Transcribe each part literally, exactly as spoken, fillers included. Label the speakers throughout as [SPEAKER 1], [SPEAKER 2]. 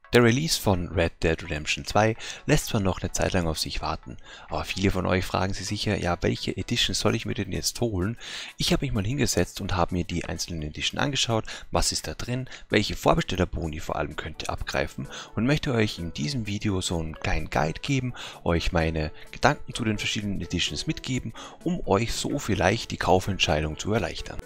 [SPEAKER 1] Der Release von Red Dead Redemption zwei lässt zwar noch eine Zeit lang auf sich warten, aber viele von euch fragen sich sicher, ja, welche Edition soll ich mir denn jetzt holen? Ich habe mich mal hingesetzt und habe mir die einzelnen Editionen angeschaut, was ist da drin, welche Vorbestellerboni vor allem könnt ihr abgreifen und möchte euch in diesem Video so einen kleinen Guide geben, euch meine Gedanken zu den verschiedenen Editions mitgeben, um euch so vielleicht die Kaufentscheidung zu erleichtern.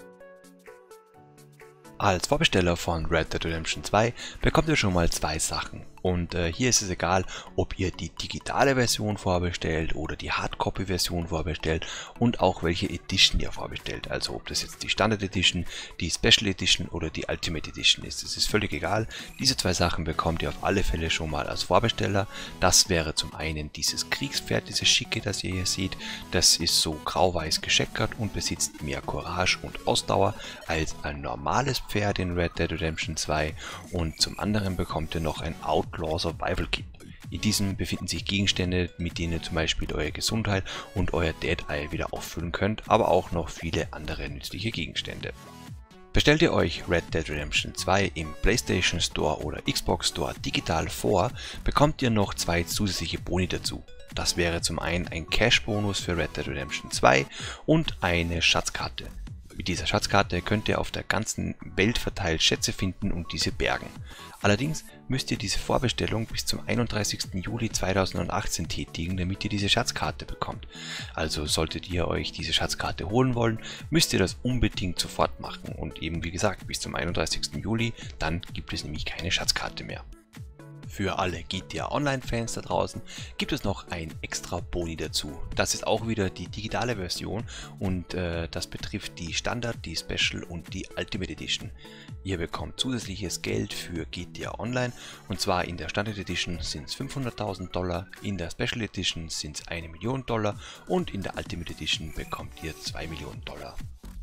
[SPEAKER 1] Als Vorbesteller von Red Dead Redemption zwei bekommt ihr schon mal zwei Sachen. Und äh, hier ist es egal, ob ihr die digitale Version vorbestellt oder die Hardcopy-Version vorbestellt und auch welche Edition ihr vorbestellt. Also ob das jetzt die Standard Edition, die Special Edition oder die Ultimate Edition ist. Es ist völlig egal. Diese zwei Sachen bekommt ihr auf alle Fälle schon mal als Vorbesteller. Das wäre zum einen dieses Kriegspferd, dieses schicke, das ihr hier seht. Das ist so grau-weiß gescheckert und besitzt mehr Courage und Ausdauer als ein normales Pferd in Red Dead Redemption zwei. Und zum anderen bekommt ihr noch ein Outlaw Survival Kit. In diesem befinden sich Gegenstände, mit denen ihr zum Beispiel eure Gesundheit und euer Dead Eye wieder auffüllen könnt, aber auch noch viele andere nützliche Gegenstände. Bestellt ihr euch Red Dead Redemption zwei im PlayStation Store oder Xbox Store digital vor, bekommt ihr noch zwei zusätzliche Boni dazu. Das wäre zum einen ein Cash-Bonus für Red Dead Redemption zwei und eine Schatzkarte. Mit dieser Schatzkarte könnt ihr auf der ganzen Welt verteilt Schätze finden und diese bergen. Allerdings müsst ihr diese Vorbestellung bis zum einunddreißigsten Juli zweitausendachtzehn tätigen, damit ihr diese Schatzkarte bekommt. Also solltet ihr euch diese Schatzkarte holen wollen, müsst ihr das unbedingt sofort machen und eben wie gesagt bis zum einunddreißigsten Juli, dann gibt es nämlich keine Schatzkarte mehr. Für alle G T A Online-Fans da draußen gibt es noch ein extra Boni dazu. Das ist auch wieder die digitale Version und äh, das betrifft die Standard, die Special und die Ultimate Edition. Ihr bekommt zusätzliches Geld für G T A Online und zwar in der Standard Edition sind es fünfhunderttausend Dollar, in der Special Edition sind es eine Million Dollar und in der Ultimate Edition bekommt ihr zwei Millionen Dollar.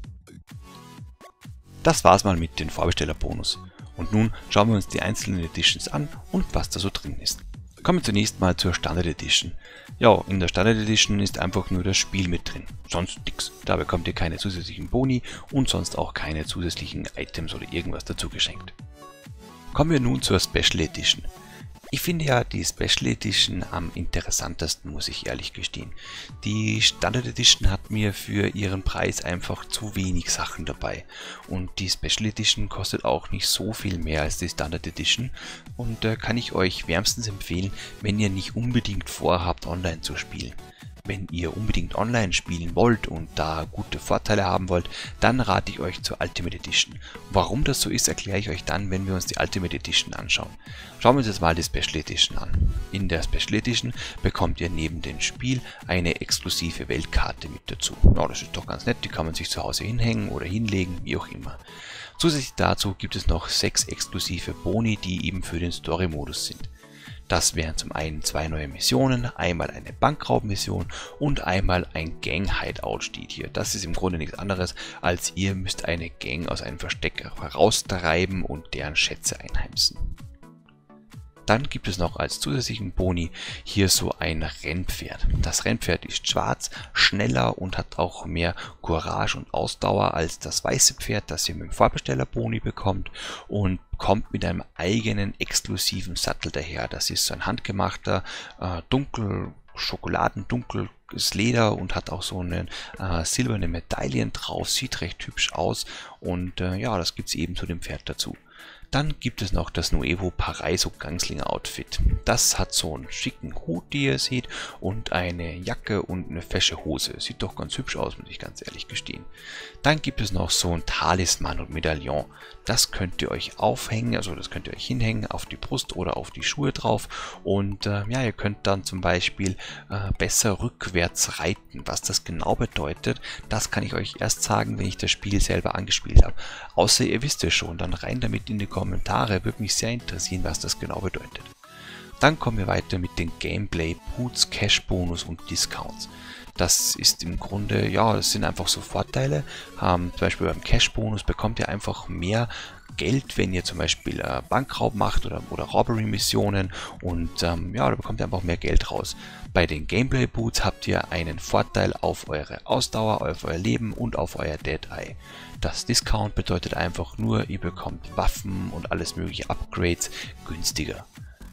[SPEAKER 1] Das war's mal mit dem Vorbestellerbonus. Und nun schauen wir uns die einzelnen Editions an und was da so drin ist. Kommen wir zunächst mal zur Standard Edition. Ja, in der Standard Edition ist einfach nur das Spiel mit drin, sonst nix. Da bekommt ihr keine zusätzlichen Boni und sonst auch keine zusätzlichen Items oder irgendwas dazu geschenkt. Kommen wir nun zur Special Edition. Ich finde ja die Special Edition am interessantesten, muss ich ehrlich gestehen. Die Standard Edition hat mir für ihren Preis einfach zu wenig Sachen dabei. Und die Special Edition kostet auch nicht so viel mehr als die Standard Edition. Und da äh, kann ich euch wärmstens empfehlen, wenn ihr nicht unbedingt vorhabt, online zu spielen. Wenn ihr unbedingt online spielen wollt und da gute Vorteile haben wollt, dann rate ich euch zur Ultimate Edition. Warum das so ist, erkläre ich euch dann, wenn wir uns die Ultimate Edition anschauen. Schauen wir uns jetzt mal die Special Edition an. In der Special Edition bekommt ihr neben dem Spiel eine exklusive Weltkarte mit dazu. Ja, das ist doch ganz nett, die kann man sich zu Hause hinhängen oder hinlegen, wie auch immer. Zusätzlich dazu gibt es noch sechs exklusive Boni, die eben für den Story-Modus sind. Das wären zum einen zwei neue Missionen, einmal eine Bankraubmission und einmal ein Gang-Hideout steht hier. Das ist im Grunde nichts anderes, als ihr müsst eine Gang aus einem Versteck heraustreiben und deren Schätze einheimsen. Dann gibt es noch als zusätzlichen Boni hier so ein Rennpferd. Das Rennpferd ist schwarz, schneller und hat auch mehr Courage und Ausdauer als das weiße Pferd, das ihr mit dem Vorbesteller-Boni bekommt und kommt mit einem eigenen exklusiven Sattel daher. Das ist so ein handgemachter, äh, dunkel, schokoladendunkles Leder und hat auch so eine äh, silberne Medaillen drauf, sieht recht hübsch aus und äh, ja, das gibt es eben zu dem Pferd dazu. Dann gibt es noch das Nuevo Paraiso Gangslinger Outfit. Das hat so einen schicken Hut, die ihr seht, und eine Jacke und eine fesche Hose. Sieht doch ganz hübsch aus, muss ich ganz ehrlich gestehen. Dann gibt es noch so ein Talisman und Medaillon. Das könnt ihr euch aufhängen, also das könnt ihr euch hinhängen auf die Brust oder auf die Schuhe drauf. Und äh, ja, ihr könnt dann zum Beispiel äh, besser rückwärts reiten. Was das genau bedeutet, das kann ich euch erst sagen, wenn ich das Spiel selber angespielt habe. Außer ihr wisst es schon, dann rein damit in die Kommentare, würde mich sehr interessieren, was das genau bedeutet. Dann kommen wir weiter mit den Gameplay, Boots, Cash Bonus und Discounts. Das ist im Grunde, ja, das sind einfach so Vorteile. Ähm, zum Beispiel beim Cash Bonus bekommt ihr einfach mehr Geld, wenn ihr zum Beispiel äh, Bankraub macht oder, oder Robbery-Missionen und ähm, ja, da bekommt ihr einfach mehr Geld raus. Bei den Gameplay Boots habt ihr einen Vorteil auf eure Ausdauer, auf euer Leben und auf euer Dead Eye. Das Discount bedeutet einfach nur, ihr bekommt Waffen und alles mögliche Upgrades günstiger.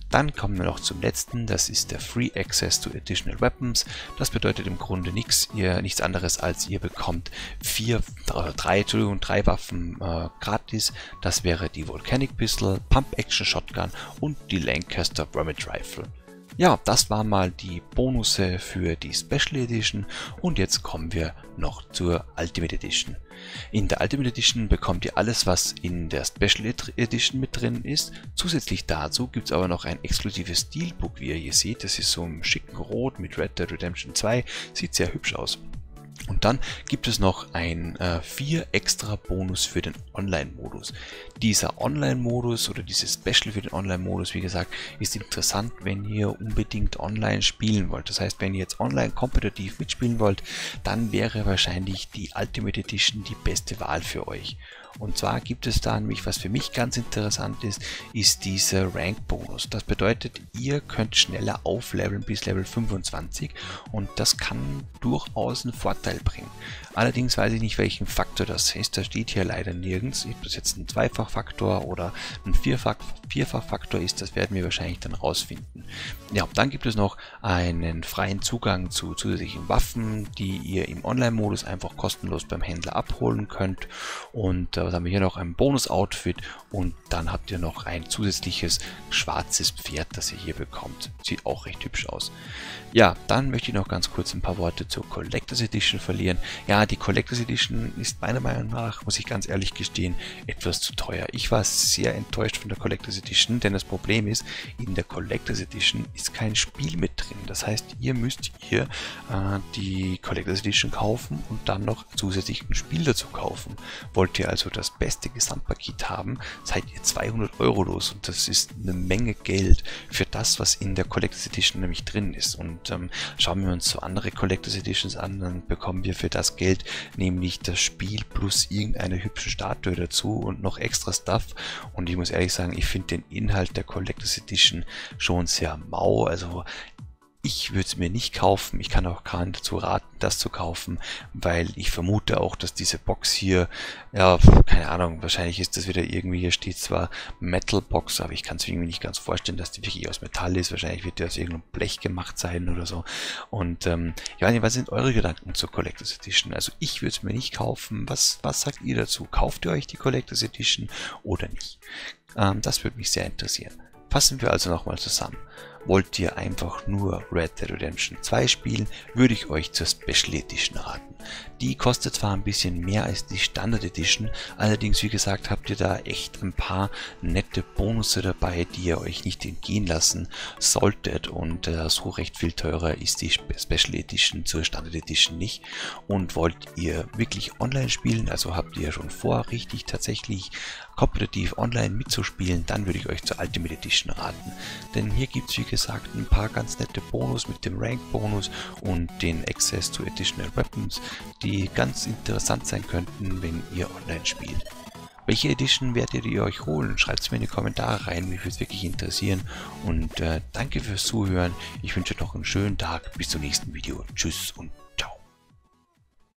[SPEAKER 1] Dann kommen wir noch zum letzten, das ist der Free Access to Additional Weapons. Das bedeutet im Grunde nichts, ihr, nichts anderes als ihr bekommt vier, drei, Entschuldigung, drei Waffen äh, gratis. Das wäre die Volcanic Pistol, Pump Action Shotgun und die Lancaster Vermit Rifle. Ja, das waren mal die Bonusse für die Special Edition und jetzt kommen wir noch zur Ultimate Edition. In der Ultimate Edition bekommt ihr alles, was in der Special Edition mit drin ist. Zusätzlich dazu gibt es aber noch ein exklusives Steelbook, wie ihr hier seht. Das ist so im schicken Rot mit Red Dead Redemption zwei, sieht sehr hübsch aus. Und dann gibt es noch ein äh, vier extra Bonus für den Online-Modus. Dieser Online-Modus oder dieses Special für den Online-Modus, wie gesagt, ist interessant, wenn ihr unbedingt online spielen wollt. Das heißt, wenn ihr jetzt online kompetitiv mitspielen wollt, dann wäre wahrscheinlich die Ultimate Edition die beste Wahl für euch. Und zwar gibt es da nämlich, was für mich ganz interessant ist, ist dieser Rank-Bonus. Das bedeutet, ihr könnt schneller aufleveln bis Level fünfundzwanzig und das kann durchaus einen Vorteil bringen. Allerdings weiß ich nicht, welchen Faktor das ist. Das steht hier leider nirgends. Ob das jetzt ein Zweifachfaktor oder ein Vierfach, Vierfachfaktor ist, das werden wir wahrscheinlich dann rausfinden. Ja, dann gibt es noch einen freien Zugang zu zusätzlichen Waffen, die ihr im Online-Modus einfach kostenlos beim Händler abholen könnt. Und äh, was haben wir hier noch? Ein Bonus-Outfit und dann habt ihr noch ein zusätzliches schwarzes Pferd, das ihr hier bekommt. Sieht auch recht hübsch aus. Ja, dann möchte ich noch ganz kurz ein paar Worte zur Collectors Edition verlieren. Ja, die Collectors Edition ist meiner Meinung nach, muss ich ganz ehrlich gestehen, etwas zu teuer. Ich war sehr enttäuscht von der Collectors Edition, denn das Problem ist, in der Collectors Edition ist kein Spiel mit drin. Das heißt, ihr müsst hier äh, die Collectors Edition kaufen und dann noch zusätzlich ein Spiel dazu kaufen. Wollt ihr also das beste Gesamtpaket haben, seid ihr zweihundert Euro los und das ist eine Menge Geld für das, was in der Collectors Edition nämlich drin ist. Und ähm, schauen wir uns so andere Collectors Editions an, dann bekommen wir für das Geld nämlich das Spiel plus irgendeine hübsche Statue dazu und noch extra Stuff. Und ich muss ehrlich sagen, ich finde den Inhalt der Collectors Edition schon sehr mau. Also ich würde es mir nicht kaufen, ich kann auch keinen dazu raten, das zu kaufen, weil ich vermute auch, dass diese Box hier, ja, keine Ahnung, wahrscheinlich ist das wieder irgendwie, hier steht zwar Metal Box, aber ich kann es irgendwie nicht ganz vorstellen, dass die wirklich aus Metall ist, wahrscheinlich wird die aus irgendeinem Blech gemacht sein oder so. Und ähm, ich weiß nicht, was sind eure Gedanken zur Collectors Edition? Also ich würde es mir nicht kaufen, was, was sagt ihr dazu? Kauft ihr euch die Collectors Edition oder nicht? Ähm, das würde mich sehr interessieren. Fassen wir also nochmal zusammen. Wollt ihr einfach nur Red Dead Redemption zwei spielen, würde ich euch zur Special Edition raten. Die kostet zwar ein bisschen mehr als die Standard Edition, allerdings wie gesagt habt ihr da echt ein paar nette Bonusse dabei, die ihr euch nicht entgehen lassen solltet und äh, so recht viel teurer ist die Special Edition zur Standard Edition nicht. Und wollt ihr wirklich online spielen, also habt ihr schon vor, richtig tatsächlich kompetitiv online mitzuspielen, dann würde ich euch zur Ultimate Edition raten. Denn hier gibt es wie gesagt ein paar ganz nette Bonus mit dem Rank Bonus und den Access to Additional Weapons, die ganz interessant sein könnten, wenn ihr online spielt. Welche Edition werdet ihr euch holen? Schreibt es mir in die Kommentare rein, mich würde es wirklich interessieren. Und äh, danke fürs Zuhören. Ich wünsche noch einen schönen Tag. Bis zum nächsten Video. Tschüss und